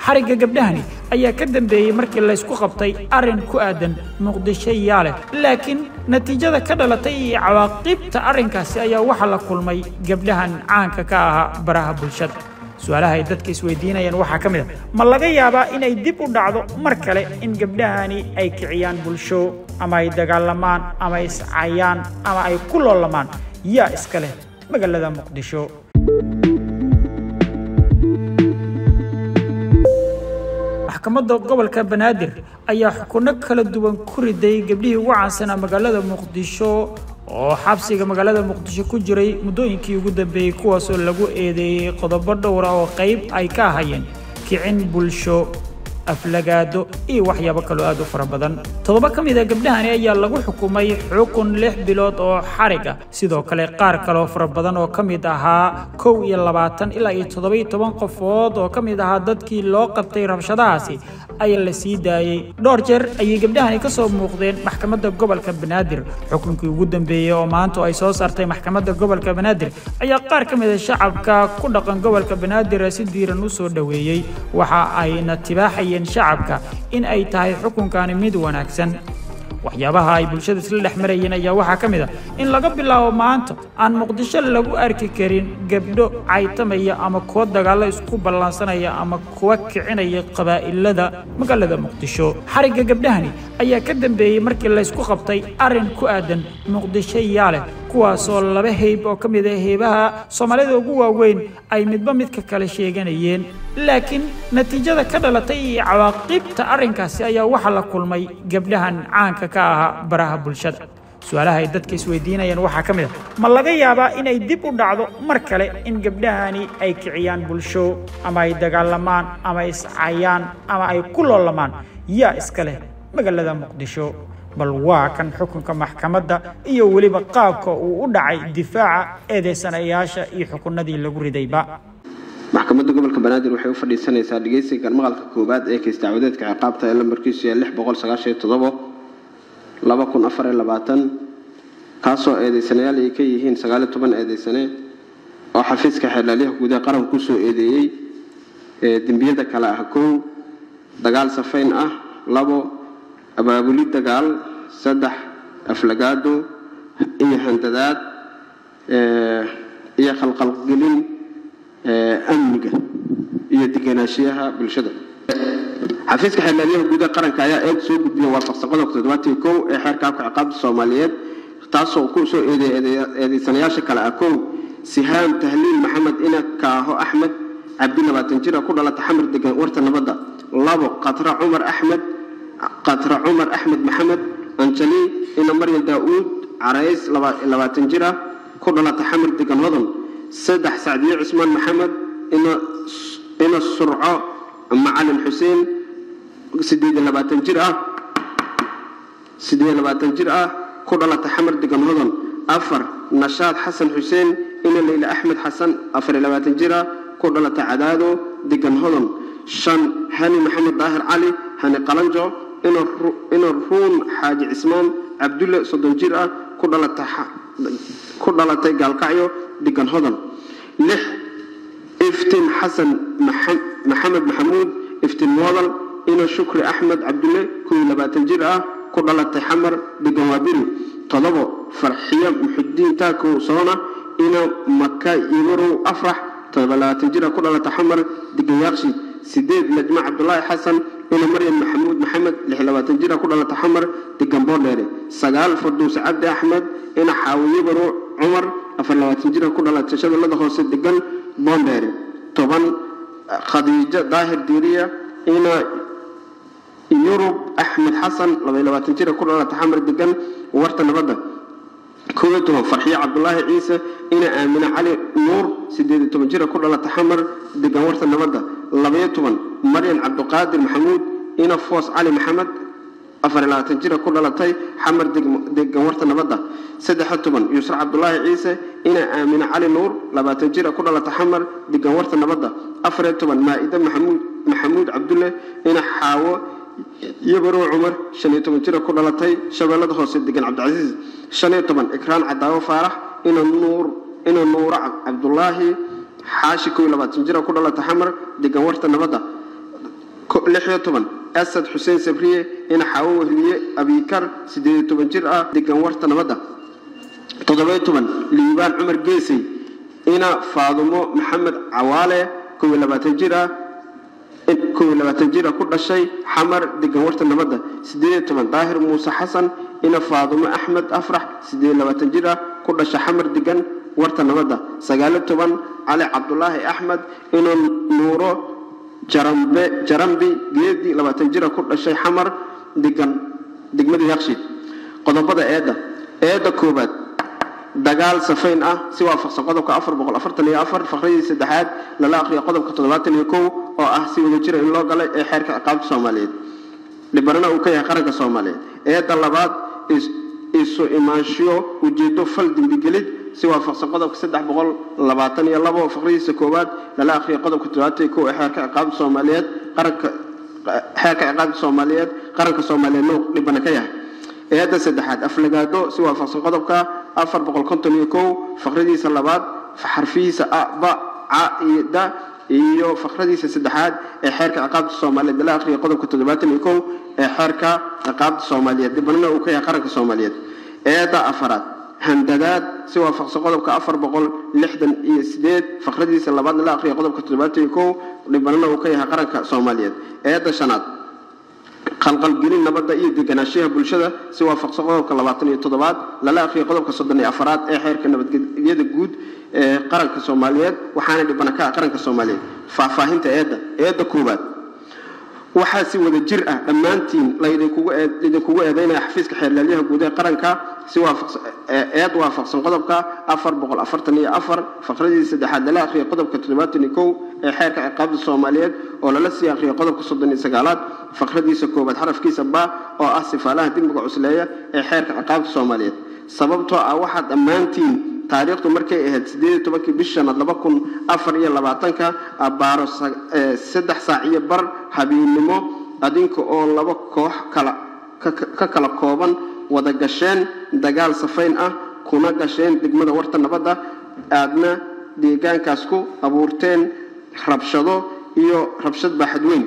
xariga gabdhahani ayaa ka dambeeyay markii la isku qabtay arin ku aadan Muqdisho yaale laakiin natiijada ka dhalatay iyo cawaaqibta arinkaasi ayaa waxa la kulmay gabdhahan caanka ka ah baraha bulshada su'aalaha ay dadka isweydiinayaan waxa kamid ah ma laga yaabaa inay dib u dhacdo mar kale in gabdhahani ay kiciyaan bulsho ama ay dagaalamaan ama ay iscayaan ama ay ku loolamaan yaa iska leh magaalada Muqdisho maxkamadda gobolka Banaadir ayaa xukuno kala duwan ku riday gabdhihii ugu caansanaa magaalada Muqdisho oo xabsiga magaalada Muqdisho ku jiray muddooyinkii ugu dambeeyay kuwaas oo lagu eedeeyay qodobo dhowr ah oo qayb ay ka hayeen kicin bulsho aflagaado iyo waxyaabo kale aad u fara badan todoba kamid ah gabdhahani ayaa lagu xukumay xukun 6 bilood oo xarig ah sidoo kale qaar kale oo fara badan oo kamid ahaa 22 ilaa 17 qofood oo kamid ahaa dadkii loo qabtay rabshadahaasi ayaa la sii daayay dhowr jeer ayay gabdhahani ka soo muuqdeen maxkamadda gobolka Banaadir xukunkii ugu dambeeyay oo maanta ay soo saartay maxkamadda gobolka Banaadir ayaa qaar kamid ah shacabka ku dhaqan gobolka Banaadir si diiran u soo dhaweeyay waxa ayna tibaaxay shacabka in ay tahay xukunkaani mid wanaagsan waxyaabaha ay bulshada isla dhaxmarayeen ayaa waxa kamid ah in laga bilaabo maanta aan Muqdisho lagu arki karin gabdho caytamaya ama kuwa dagaal isku balansanaya ama kuwa kicinaya qabaa'ilada magaalada Muqdisho xariga gabdhahani ayaa ka dambeeyay markii la isku qabtay arin ku aadan Muqdisho yaale kuwaas oo laba hayb oo kamid ah haybaha Soomaalida ugu waaweyn ay midba midka kale sheeganayeen laakiin natiijada ka dhalatay iyo cawaaqibta arinkaasi ayaa waxa la kulmay gabdhahan caanka ka ah baraha bulshada su'aalaha ay dadka isweydiinayaan waxa kamid ah ma laga yaabaa inay dib u dhacdo mar kale in gabdhahani ay kiciyaan bulsho ama ay dagaalamaan ama ay iscayaan ama ay ku loolamaan yaa iska leh magaalada Muqdisho bal waa kan xukunka maxkamadda iyo waliba qaabka uu u dhacay difaaca eedeysanayaasha iyo xukunadii lagu ridayba maxkamadda gobolka Banaadir waxay u fadhiisanaysaa dhageysiga maqalka koobaad ee kiis dacwadeedka ciqaabta ee lambarkiisu yahay 697/2024 kaasoo eedeysanayaal ay ka yihiin 19 eedeysane oo xafiiska xeelaliyaha gudaha qaranka ku soo eedeeyay dambiyada kala ah 1 dagaal safayn ah 2 abaabuli dagaal 3 aflagaado iyo handadaad iyo khalqalgelin amniga iyo deganaanshiyaha bulshada xafiiska xeelaliyaha gudaha qaranka ayaa eed soo gudbiyay waafaqsan qodobka 71 ee xeerka ciqaabta Soomaaliyeed taasoo ku soo eedeysanayaasha kala ah 1 Sihaan Tahliil Maxamed Inakaaho Axmed Cabdi 20 jir ku dhalatay xamar degan warta nabadda 2 Qatra Umar Ahmed Maxamed Anjali ina Maryam Daawud Carays 20 jir ku dhalatay xamar degan hodan 3 Saadiyo Cusmaan Maxamed ina Surco Macalin Xuseen 28 jir ku dhalatay xamar degan hodan 4 Nashaad Xasan Xuseen ina Leila Ahmed Xasan 24 jir ku dhalatay Cadaado degan hodan 5 Hani Maxamed Daahir Cali Hani Qalanjo ina Ruun Xaaji Ismaan Cabdulle 30 jir ku dhalatay Gaalkacyo degan hodan 6 Iftiin Xasan Maxamed Maxamuud Iftiin Wadal ina Shukri Ahmed Cabdulle 22 jir ku dhalatay Xamar degan Waabiri 7 Farxiya Muxudiin Taako Soona ina Makka Ibro Afrax 20 jir ku dhalatay Xamar degan Yaaqshi 8 Najma Cabdullaahi Xasan ina Maryam Maxamuud Maxamed 26 jir ku dhalatay Xamar degan Boodheere 9 Farduus Cabdi Axmed ina Xaawiye Baro Umar 24 jir ku dhalatay Shabeellada Hoose degan Boodheere 10 Khadiija Daahir Diiriya ina Yurub Ahmed Xasan 22 jir ku dhalatay Xamar degan warta nabadda 11 Farxiya Cabdullaahi Ciise ina Aamina Cali Nuur 18 jir ku dhalatay Xamar degan warta nabadda 12 Maryam Cabduqaadir Maxamuud ina Foos Cali Maxamed 24 jir ku dhalatay Xamar degan warta nabadda 13 Yusra Cabdullaahi Ciise ina Aamina Cali Nuur 20 jir ku dhalatay Xamar degan warta nabadda 14 Maa'ida Maxamuud Cabdulle ina Xaawo Yabaro Umar 15 jir ku dhalatay Shabeellada Hoose degan Cabdicasiis 15 Ikraan Cadaawo Faarax ina Nuur Cabdullaahi Xaashi 20 jir ku dhalatay Xamar degan warta nabadda لحية أسد حسين سبرية إن حاوه لي أبي كر سديد طبعا جرأة دكان ورطة نمدة تضبط طبعا ليبان عمر قيسي إن فاضمو محمد عوالة كوي لباتنجرة كل شيء حمر دكان ورطة نمدة سديد طبعا ظاهر موسى حسن إن فاضمو أحمد أفرح سديد لباتنجرة كل شيء حمر دكان ورطة نمدة سجالة طبعا علي عبد الله أحمد إن نورو جرمبي جيدي لما تنجرة كل شيء حمر دقمة يخشي قضبضة إيدا كوبات دقال سفين سوى فقص قضبك أفر بقول أفرتني أفر فخري سدحات للاقي قضبك تضبطني يكو أو سوى نجرة إن الله قال حركة عقاب الصوماليين لبرنا وكيه خرج الصوماليين إيدا اللبات إسو إيمانشيو وجدو فلد بجلد سوى فقص قضبك سدح بقول لباتني اللبو فخري سكوبات للاقي قضبك تضبطي يكو حركة عقاب الصوماليين حركة عقاب الصوماليين قرنك الصوماليين نو لبنا كيه هذا سدحات أفلقادو سوى فقص قضبك أفر بقول كنتم يكو فخردي سلبات فحرفي سأبا عائدة إيو فخردي سدحات حركة عقاب الصومالية دلا آخر قضبك تدبات يكو حركة عقاب الصومالية دبنا وكيا قرنك الصومالية هذا أفراد هندادات سوى فقص قضبك أفر بقول لحدا إسداد فخردي سلبات دلا آخر قضبك تدبات يكو دبنا وكيا قرنك الصومالية هذا شنات خلق الجنين نبض إيد جناشيها بالشدة سوى فقص قضبك اللباطني تضبات لا آخر قضبك صدني أفراد حركة نبض يد الجود قرنك الصوماليات وحنا لبنكاء قرنك الصوماليات ففهمت هذا كوبات وحاسي وذا الجرأة لما أنتين لا يدكوا هذين حفيزك حير لليه جودة قرنك سوى فقص وفقص قضبك أفر بقول أفرتني أفر فخرجي سدحات لا آخر قضبك تضبات نكو حركة عقاب الصوماليات ولا لسه آخر قضبك صدني سجالات فخرجي سكوبات حرف كيس با أو أسف على دين بقى عسلية حركة عقاب الصوماليات سببته واحد أما أنتين تاريخ مركي سديد تبكي بشنا لبكون أفر يلا بعتنك أبارو سدح ساعية بر حبيب نمو أدينك أول لبكوح كلا كوبان ودقشين دقال سفين كنا قشين دقمة ورت النبضة أدنى ديجان كاسكو أبورتين ربشدو إيو ربشد بحدوين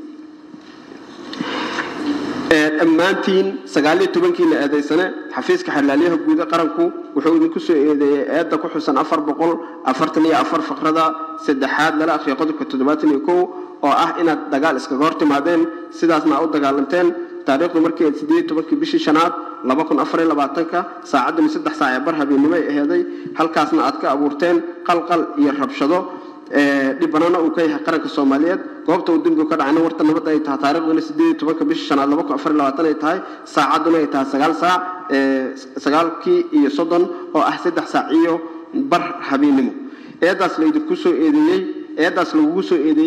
أمانتين سجالي تبنكي لهذه السنة حفيزك حلاليه جودة قرنكو وحول نكسو هذا كحسن أفر بقول أفرتني أفر فقرة سدحات لا أخي قدك التدباتني كو أو إن الدجال إسكغورت معدن سداسنا أو دجالنتين تاريخ مركي سديد تبكي بشي شنات لبكون أفر لبعتك ساعد من سدح ساعة برها بينما هذه هل كاسنا أتك أبورتين قلقل يرحب شدو دبنا وكيه قرنك الصوماليات قبضة ودين بكرة عنا ورت النبضة يتها تاريخ من سديد تبكي بشي شنات لبكون أفر لبعتنا يتها ساعدنا يتها سجال كي يصدن أو أحسد ساعيو برها بينما هذا سليد كوسو إيدي هذا سلوكوسو إيدي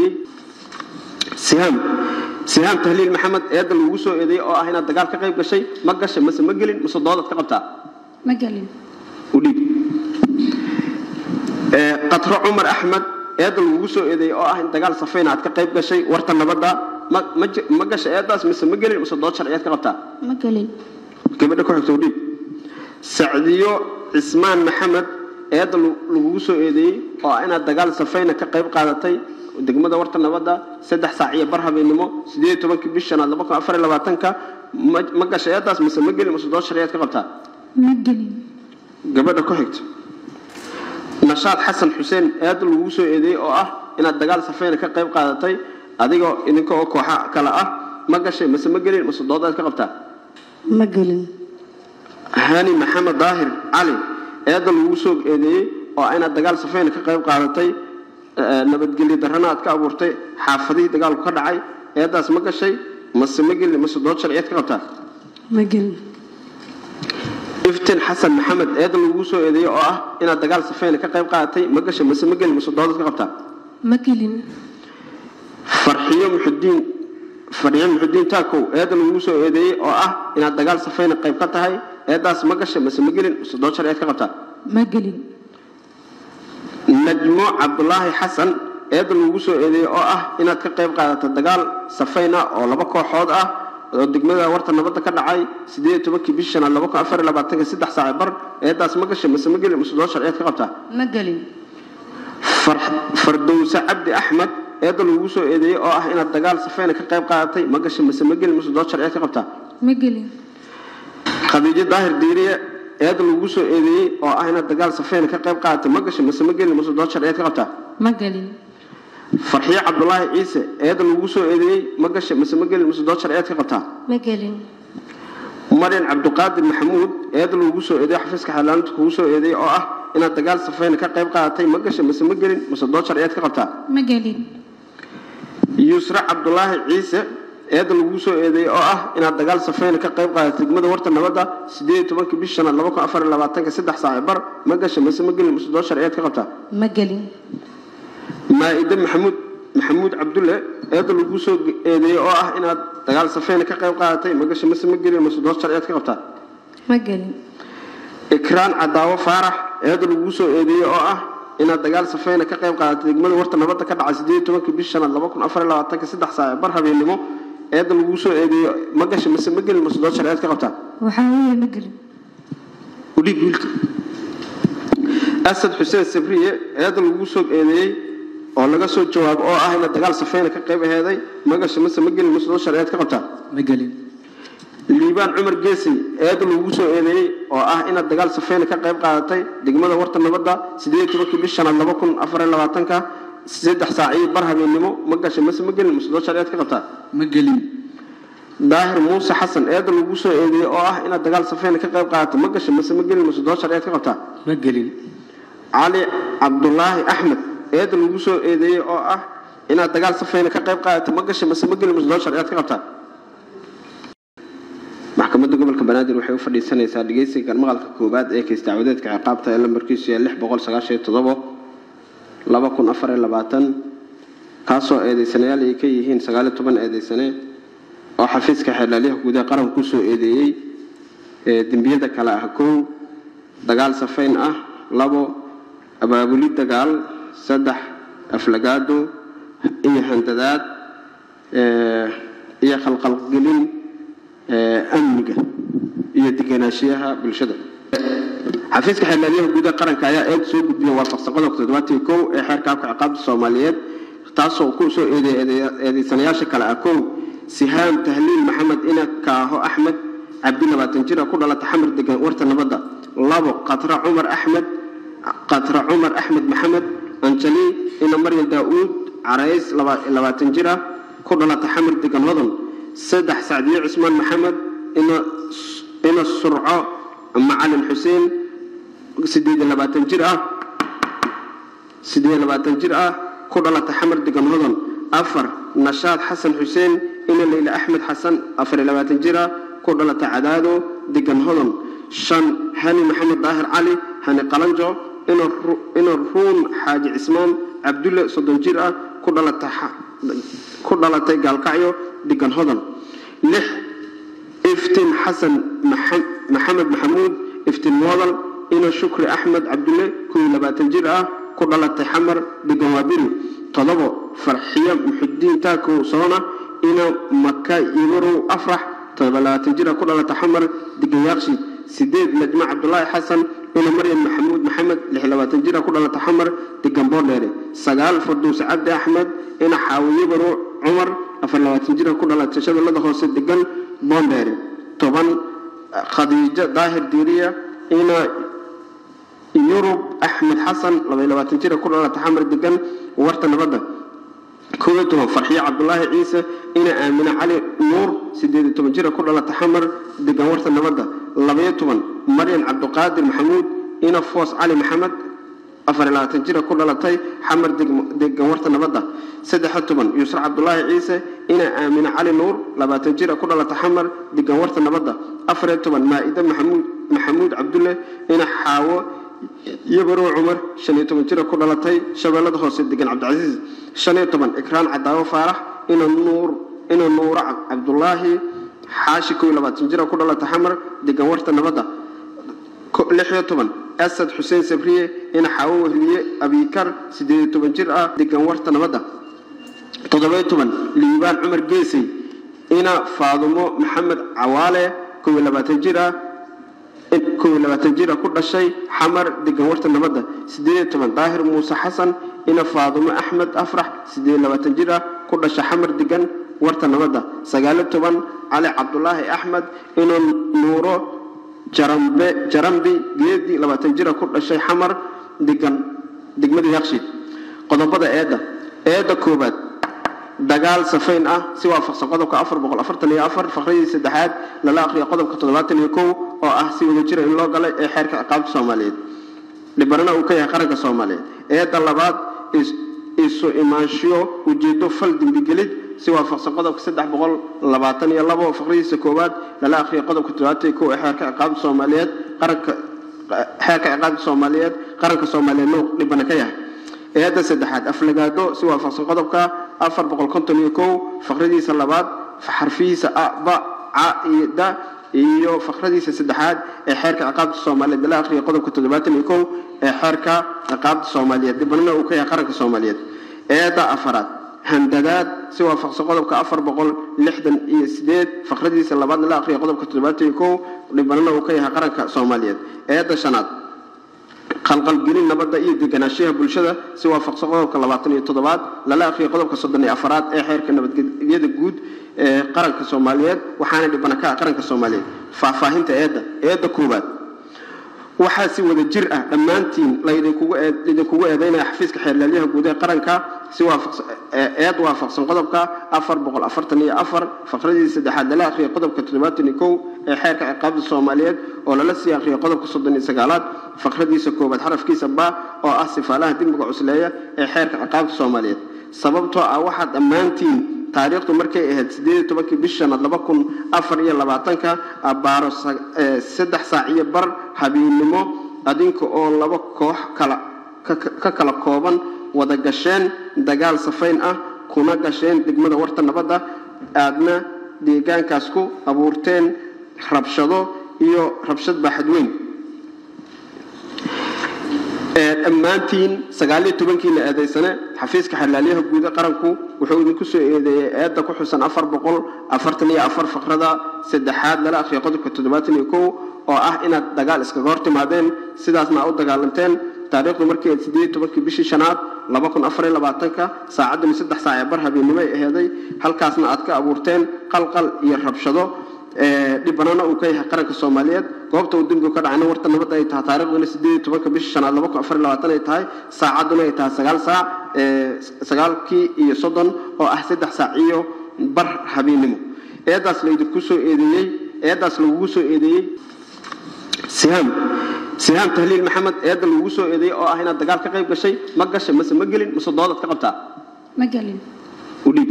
سهام تهليل محمد هذا الوسو إذا هنا الدجال كقيب كشيء ما قش مثل مجلين مصدقات كقبتها مجلين وليد قطر عمر أحمد هذا الوسو إذا هنا الدجال صفينا كقيب كشيء ورت النبضة ما قش هذا مثل مجلين مصدقات شرعيات كقبتها مجلين كيف بدك تقول توليد سعديو عثمان محمد هذا الوسو إذا هنا الدجال صفينا كقيب قادتي دقمة ورت النبضة سدح ساعية برها بينمو سديد تبكي بشنا لبكون أفر لبعتنك ما قش هذا مثل مجلين مصدقات شرعيات كقبتها مجلين قبل كحكت نشاط حسن حسين هذا الوسو إذا إن الدجال سفينة كقيب قادتي أديكو إنكو كوحة كلا ما قش مثل مجلين مصدقات كقبتها مجلين هاني محمد ظاهر علي هذا الوسو إذا إن الدجال سفينة كقيب قادتي نبتقلي درهنات كأبورتي حافظي دجال كردعي هذا اسمه كشيء مسمجل مسدود شرعيات كقبتها مجل افتن حسن محمد هذا الوسو إذا إن الدجال سفينة كقيب قادتي مقش مسمجل مسدود كقبتها مجلين فرحيم محدين تاكو هذا الوسو إذا إن الدجال سفينة قيب قادتها هذا اسمه كش مسمجل مسدود شرعيات كقبتها مجلين نجمو عبد الله حسن هذا الوسو إذا إن كقيب قادة الدجال سفينة أو لبكو حوض دقمة ورت النبضة كدعي سديد تبكي بيشنا لبكو أفر لبعتك سدح ساعة بر هذا اسمه كش مسمجل مسدود شرعيات كقبتها مجلين فردوس عبد أحمد eeda lagu soo eedeeyay oo ah inaad dagaal safeyn ka qayb qaadatay ma gashay mise ma gelin mise dood sharci ka qabtaa ma gelin khadiija daahir diiriye eeda lagu soo eedeeyay oo ah inaad dagaal safeyn ka qayb qaadatay ma gashay mise ma gelin mise dood sharci ka qabtaa ma gelin farxiyo cabdullaahi ciise eeda lagu soo eedeeyay ma gashay mise ma gelin mise dood sharci ka qabtaa ma gelin مريم عبد القادر محمود ايضا وجوسو ايدي حفظك حلانت كوسو ايدي او اه ان دغال صفين ka qayb qaadatay ma gashay mise ma gelin mise dood sharciyeed ka qabtaa ma gelin yusra abdullahi ciise eedan lagu soo eeday oo ah in dagaal safeen ka qayb qaadatay degmada warta nabadda 18 bishan 2024 3 saac bar ma gashay mise ma gelin mise dood sharciyeed ka qabtaa ma gelin maaida محمود عبد الله ايضا lagu soo eeday oo ah in dagaal safeen ka qayb qaadatay ma gashay mise ma gelin mise dood sharciyeed ka qabtaa ma gelin ikraan cadaawo faarax eedan lagu soo eeday oo ah in dagaal safeen ka qayb qaadatay degmada warta nabadda ka dhacay 18 bishan 2024 3 saac bar habeenimo eedan lagu soo eeday ma gashay mise ma gelin mise dood sharciyeed ka qabtaa waxa weeye ma gelin وديك قلت أسد حسين السبرية هذا الوصول إليه oo laga soo jawaab oo ah in dagaal safeyn ka qayb aheeday magasha mise ma gelin mise sharciyeed ka qabtaa ma gelin liibaan Umar Geesi eed lagu soo eedeeyay oo ah in dagaal safeyn ka qayb qaadatay degmada warta nabadda 18 bishan 2024 3 saac bar habeenimo magasha mise ma gelin mise sharciyeed ka qabtaa ma gelin daahir Muuse Xasan eed lagu soo eedeeyay oo ah in dagaal safeyn ka qayb qaadatay magasha mise ma gelin mise sharciyeed ka qabtaa ma gelin Ali Abdullahi Ahmed eed lagu soo eedeeyay oo ah in dagaal safeyn ka qayb qaadatay ma gashay mise ma gelin mise dood sharciyeed ka qabtaa maxkamadda gobolka Banaadir waxay u fadhiisanaysaa dhageysiga maqalka koobaad ee kiis dacwadeedka ciqaabta ee lambarkiisu yahay 697 2024 kaasoo eedeysanayaal ay ka yihiin 19 eedeysane oo xafiiska xeelaliyaha guud ee qaranka ku soo eedeeyay dambiyada kala ah koow dagaal safeyn ah labo abaabuli dagaal saddex aflagaado iyo handadaad iyo khalqal gelin amniga iyo deganaanshiyaha bulshada xafiiska xeelaliyaha guud ee qaranka ayaa eed soo gudbiyay waafaqsan qodobka 71 ee xeerka ciqaabta Soomaaliyeed taasoo ku soo eedeysanayaasha kala ah koow Sihaan Tahliil Maxamed Inakaaho Axmed Cabdi 20 jir ku dhalatay xamar degan warta nabadda labo Qatra Umar Axmed Maxamed Anjali ina Maryam Daawud Carays 20 jir ku dhalatay xamar degan hodan saddex Saadiyo Cismaan Maxamed ina Surco Macalin Xuseen 28 jir ku dhalatay xamar degan hodan afar Nashaad Xasan Xuseen ina Leila Axmed Xasan 24 jir ku dhalatay Cadaado degan hodan shan Hani Maxamed Daahir Cali Hani Qalanjo ina Ruun Xaaji Cismaan Cabdulle 30 jir ku dhalatay Gaalkacyo degan hodan lix Iftiin Xasan Maxamed Maxamuud Iftiin Wadal ina Shukri Axmed Cabdulle 22 jir ku dhalatay Xamar degan Waabiri todobo Farxiya Muxudiin Taako Soona ina Makka Ibro Afrax 20 jir ku dhalatay Xamar degan Yaaqshi sideed Najma Cabdullaahi Xasan ina Maryam Maxamuud Maxamed 26 jir ku dhalatay Xamar degan Boondheere sagaal Farduus Cabdi Axmed ina Xaawiye Baro Umar 24 jir ku dhalatay Shabeellada Hoose degan Boondheere toban Khadiija Daahir Diiriya ina Yurub Axmed Xasan 22 jir ku dhalatay Xamar degan warta nabadda كويتهم فرحية عبد الله عيسى إن آمنة علي نور سيدي تمجيرة كل الله تحمر دجورة النبضة لبيتهم مريم عبد القادر محمود إن فوس علي محمد أفر لا تنجيرة كل الله تي حمر دجورة النبضة سدحتهم يسرع عبد الله عيسى إن آمنة علي نور لبا تنجيرة كل الله تحمر دجورة النبضة أفرتهم مائدة محمود عبد الله إن حاوى يبرو عمر شنيتهم جرى كل لطي شباب هوس الدجان عبد العزيز شنيتهم إكران عداو فارح إن النور عبد الله حاشي كل لبات جرى كل لتحمر دجان ورث النبضة لحيتهم أسد حسين سبرية إن حاوه لي أبي كر سيدتهم جرى دجان ورث النبضة تضبيتهم ليبان عمر جيسي إن فاضمو محمد عوالة كل لبات جرى كوي لباتن جيرا كل شيء حمر دقن ورت النبضة سديد تمن ظاهر موسى حسن إن فاطمة أحمد أفرح سديد لباتن جيرا كل شيء حمر دقن ورت النبضة سجالت تمن علي عبد الله أحمد إن نورو جرمبي جيدي لباتن جيرا كل شيء حمر دقن دقمدي يخشي قضبضة إيدا كوبات دجال سفين سوى فقط قدمك أفر بقول أفرتني أفر فخري سدحات لا أخري قدمك تضبطني يكو أو أحسي وجرى إن الله قال حركة عقاب الصوماليين لبرنا وكيه خرج الصوماليين هذا اللبات إسو إيمانشيو وجدوا فلد بجلد سوى فقط قدمك سدح بقول لباتني الله وفخري سكوبات لا أخري قدمك تضبطني يكو حركة عقاب الصوماليين حركة عقاب الصوماليين خرج الصوماليين لبنا كيه هذا سدحات أفلقادو سوى فقط قدمك أفر بقول كنتم يكو فخردي سلبات فحرفي سأبا عائدة إيو فخردي سدحات حركة عقاب الصومالية دلا آخر يقدم كتدبات يكو حركة عقاب الصومالية دبنا وكي حركة الصومالية هذا أفراد هنددات سوى فقط قدم كأفر بقول لحدا إسداد فخردي سلبات دلا آخر يقدم كتدبات يكو دبنا وكي حركة الصومالية هذا شنات خلق الجنين نبض إيد جناشيها بالشدة سوى فقط قدم كلباتني تضبات لا آخر يقدم كصدني أفراد حركة نبض يد الجود قرن كصوماليات وحنا اللي بنكا قرن كصوماليات ففهمت هذا كوبات وحاسي وذا الجرأة لما أنتين ليدكوا هذين حفيزك حلاليها جودة قرن كا سوى هذا وافق قدم كا أفر بقول أفرتني أفر فخرج سدحات لا آخر قدم كتلبات نيكو حركة عقاب الصوماليات ولا لسه آخر قدم كصدني سجالات فخرج سكوبات حرف كيس با أو أسف على دين بقى عسلية حركة عقاب الصوماليات سببته واحد أما أنتين taariikhdu markay ahayd 18 bishan 2024 abaaro 3 saac iyo bar habeenimo adinka oo laba koox kala kooban wada gasheen dagaal safayn kuna gasheen degmada warta nabadda aadna deegaankaas ku abuurteen rabshado iyo rabshad baaxad weyn أمانتين سجالي تبنكي لأديسنا حفيزك حلاليها بجودة قرنكو وحود نكسو إيدا كحسن أفر بقول أفرتني أفر فقردا سدحات لا أخي قدر كتدبات نيكو أو إن دجال إسكغورت مادين سداسنا أو دجالنتين تاريخ مركي سدي تبنكي بشي شنات لبكون أفر لبعتنك ساعد من 6 ساعة برها بينما هذي هل كاسنا أتك أبورتين قلقل يرحب شدو دبنا وكيه قرنك الصوماليات قبضة ودين بكرة عنا ورطة نبضة يتها تاريخ ونس دي تبقى بيش شنال لبكو أفر لواتنا يتها ساعدنا يتها سجال كي يصدن أو أحسد ساعيو بر حبينمو إيداس لو يدكوسو إيدي إيداس لو ووسو إيدي سهام تهليل محمد إيدا لو ووسو إيدي أو هنا الدجال كقيب كشيء ما قش مثل مجلين مصدادة كقبتها مجلين ودي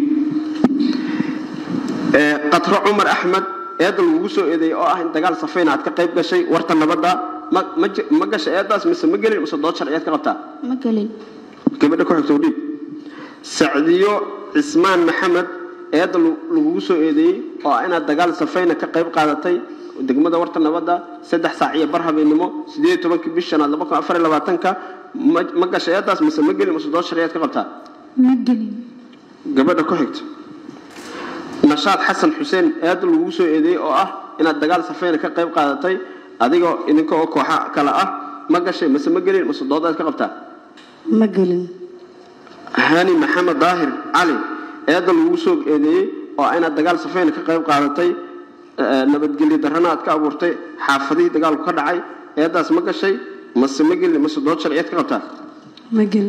قطر عمر أحمد هذا الوسو إذا إن دجال صفين عاد كقيب كشيء ورث النبضة ما جش هذا مثل مجلين مصدات شرعيات كقبتها مجلين كيف بدك تقول سعودي سعديو عثمان محمد هذا الوسو إذا إن دجال صفين كقيب قادتي ودقمة ورث النبضة 6 ساعية برها بينمو سديت تبكي بيشنا على بكرة أفر لبعتنك ما جش هذا مثل مجلين مصدات شرعيات كقبتها مجلين قبل بدك كحكت نشاط حسن حسين هذا الوسو إيدي أو إن الدجال سفينة كقيب قادتي أديكو إنك أو كوحة كلا ما قشة مثل مجلين مصدودات كقبتها مجلين هاني محمد ظاهر علي هذا الوسو إيدي أو إن الدجال سفينة كقيب قادتي نبت جلي درهنات كأبورتي حافظي دجال كرعي هذا اسمه قشة مثل مجلين مصدودات شرعيات كقبتها مجلين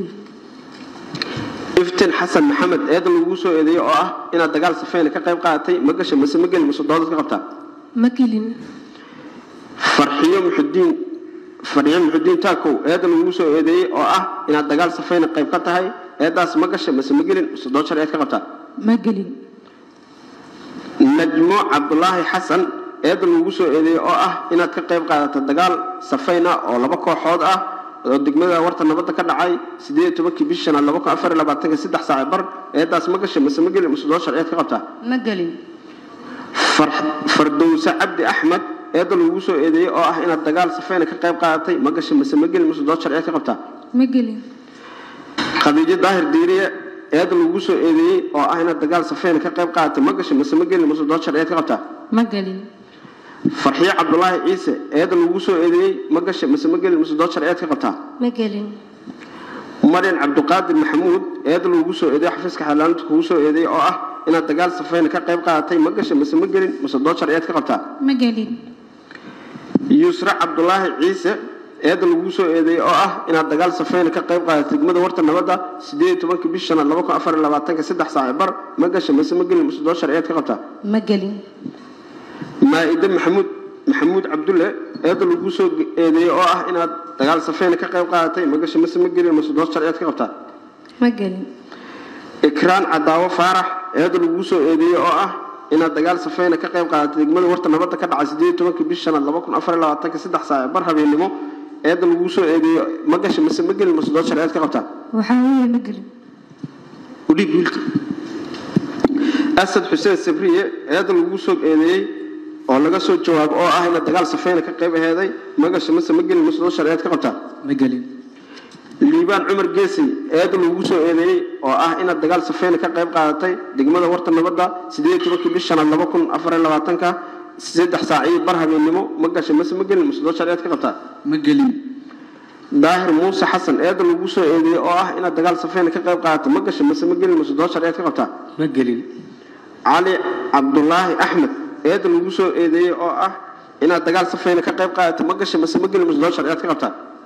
إفتن حسن محمد هذا الوسو إذا إن الدجال سفينة كقيب قادتي ما قش مثل مجلين مصدودات كقبتها مجلين فرحية محدين تاكو هذا الوسو إذا إن الدجال سفينة قيب قادتها هذا اسمه قش مثل مجلين مصدودات شرعيات كقبتها مجلين نجمو عبد الله حسن هذا الوسو إذا إن كقيب قادت الدجال سفينة أو لبكو حوض degmada warta nabadda ka dhacay 18 bishan 2024 3 saac bar eedaas ma gashay ma gelin masuuliyaad sharciyeed ka qabta ma gelin Fardowsa Abdi Ahmed eeda lagu soo eedeeyay oo in dagaal safeena ka qayb qaadatay ma gashay ma gelin masuuliyaad sharciyeed ka qabta ma gelin Khadija Daahir Diiriye eeda lagu soo eedeeyay oo in dagaal safeena ka qayb qaadatay ma gashay ma gelin masuuliyaad sharciyeed ka qabta ma gelin فرحية عبد الله عيسى هذا الوجوسو إيدي ما قش مسمجل مسدود شرعيات كقطع ما قالين مرين عبد القادر محمود هذا الوجوسو إيدي حفظك حلال تكوسو إيدي إن التجال صفين كقيب قاعتين ما قش مسمجل مسدود شرعيات كقطع ما قالين يسرع عبد الله عيسى هذا الوجوسو إيدي إن التجال صفين كقيب قاعتين ماذا ورت النبضة سديد تبانك بيشنا لبكون أفر لبعتك سدح ساعة بر ما قش مسمجل مسدود شرعيات كقطع ما قالين ما إذا محمود عبد الله هذا الوجوسو إيدي إن التجال صفين كقيب قاعتين ما قش مسمجل مسدود شرعيات كقطع ما قالين إكران عداوة فارح هذا الوجوسو إيدي إن الدجال صفينا كقيم قاعد تجمل ورت النبضة كده عزيزي تمك بيشنا الله بكون أفر الله عتك سدح ساعة برها بينمو هذا الوجوسو إيدي ما قش مسمجل مسدود شرعيات كقطع وحاول ما قالين ودي قلت أسد حسين السبرية هذا الوجوسو إيدي ولا قصو جواب إن الدجال صفينا كقيم هذا ما قش مسمجل مسدود شرعيات كقطع ما قالين liibaan cumar geesi eed lagu soo eedeeyay oo in dagaal safeen ka qayb qaadatay degmada warta nabadda 18 bishan 2024 saddex saaciid bar habeenimo ma gashay mas'uuliyad mas'uul shariicad ka qabta ma galin daahir muuse xasan eed lagu soo eedeeyay oo in dagaal safeen ka qayb qaadatay ma gashay mas'uuliyad mas'uul shariicad ka qabta ma galin ali abdullahi ahmed eed lagu soo eedeeyay oo in dagaal safeen ka qayb qaadatay ma gashay mas'uuliyad mas'uul shariicad ka qabta